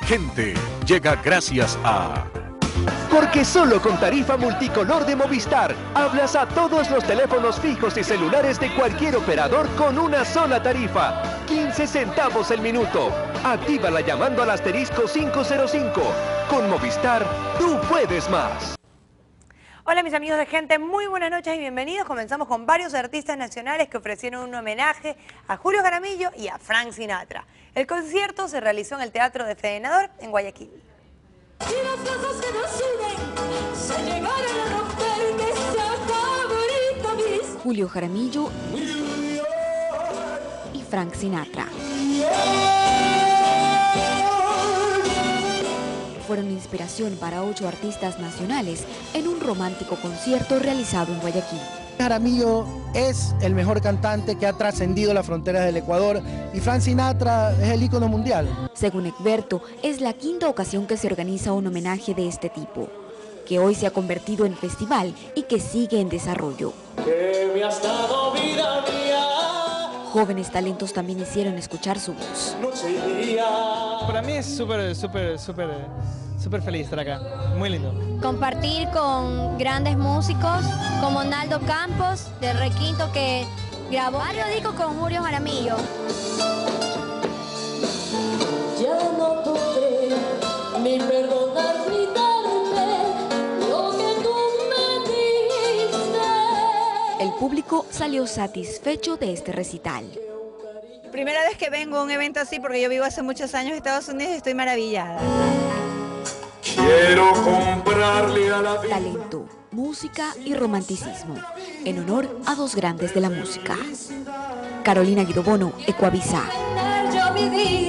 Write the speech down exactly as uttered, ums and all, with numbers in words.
Gente llega gracias a... Porque solo con tarifa multicolor de Movistar, hablas a todos los teléfonos fijos y celulares de cualquier operador con una sola tarifa. quince centavos el minuto. Actívala llamando al asterisco quinientos cinco. Con Movistar, tú puedes más. Hola mis amigos de Gente, muy buenas noches y bienvenidos. Comenzamos con varios artistas nacionales que ofrecieron un homenaje a Julio Jaramillo y a Frank Sinatra. El concierto se realizó en el Teatro de Federador en Guayaquil. Si las cosas que nos unen se llegaran a romper, que se acabe ahorita mismo. Julio Jaramillo y Frank Sinatra fueron inspiración para ocho artistas nacionales en un romántico concierto realizado en Guayaquil. Jaramillo es el mejor cantante que ha trascendido las fronteras del Ecuador y Frank Sinatra es el ícono mundial. Según Egberto, es la quinta ocasión que se organiza un homenaje de este tipo, que hoy se ha convertido en festival y que sigue en desarrollo. Que me has dado vida mía. Jóvenes talentos también hicieron escuchar su voz. Noche y día. Para mí es súper, súper, súper, súper feliz estar acá. Muy lindo. Compartir con grandes músicos como Naldo Campos de Requinto, que grabó varios discos con Julio Jaramillo. Ya no podré ni perdonar ni darme lo que tú me diste. El público salió satisfecho de este recital. Primera vez que vengo a un evento así porque yo vivo hace muchos años en Estados Unidos y estoy maravillada. Quiero comprarle a la vida. Talento, música y romanticismo, en honor a dos grandes de la música. Carolina Guido Bono, Ecuavisa. Yo mi vida.